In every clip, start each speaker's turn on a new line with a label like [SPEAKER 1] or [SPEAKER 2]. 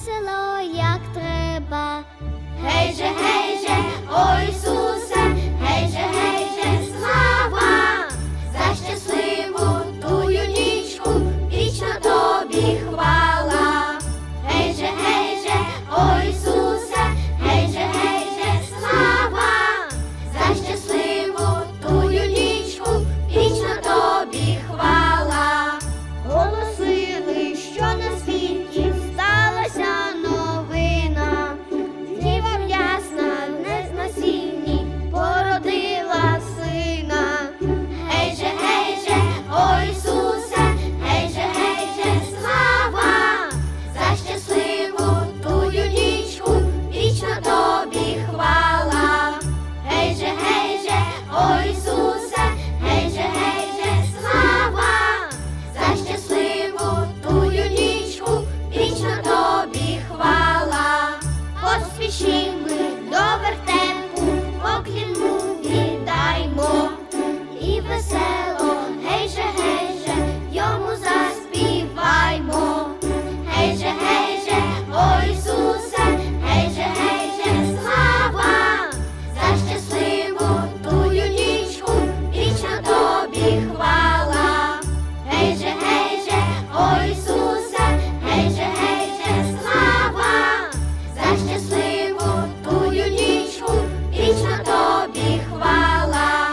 [SPEAKER 1] весело, як треба. Гей же, о Ісусе, гей же, слава, за щасливу тую нічку, вічно тобі хвала. Гей же, о Ісусе, гей же, слава, за щасливу тую нічку, вічно тобі хвала. Голосили, що на світі сталася новина. Діва ясна, не на сіні, породила сина. Гей же, о Ісусе, гей же, слава, за щасливу тую нічку, вічно тобі хвала. Гей же, о Ісусе, гей же, слава, за щасливу тую нічку, вічно тобі хвала. Поспішимо до вертепу, поклін му віддаймо, і весело, гей же, йому заспіваймо. Гей же, о Ісусе, гей же, слава, за щасливу тую нічку, вічно тобі хвала. Гей же, о Ісусе, гей же, слава, за щасливу тую нічку, вічно тобі хвала.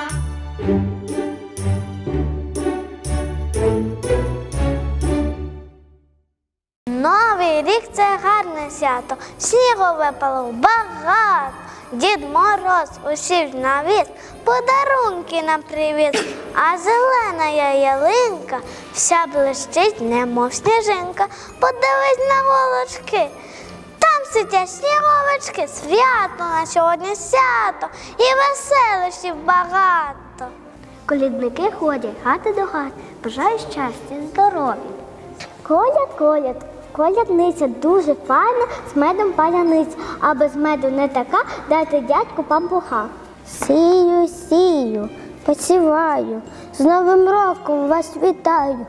[SPEAKER 2] Новий рік – це гарне свято, снігу випало багато. Дід Мороз усіх навіз, подарунки нам привіз. А зелена ялинка вся блищить, немов сніжинка. Подивись на голочки, там сидять сніговички. Свято на сьогодні свято, і веселощів багато.
[SPEAKER 1] Колядники ходять хати до хати, бажають щастя, здоров'я. Коляд, колядниця дуже файна, з медом паляниця, а без меду не така, дайте дядьку пампуха.
[SPEAKER 2] Сію, посіваю, з Новим роком вас вітаю.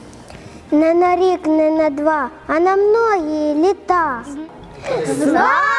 [SPEAKER 2] Не на рік, не на два, а на многії літа.
[SPEAKER 1] З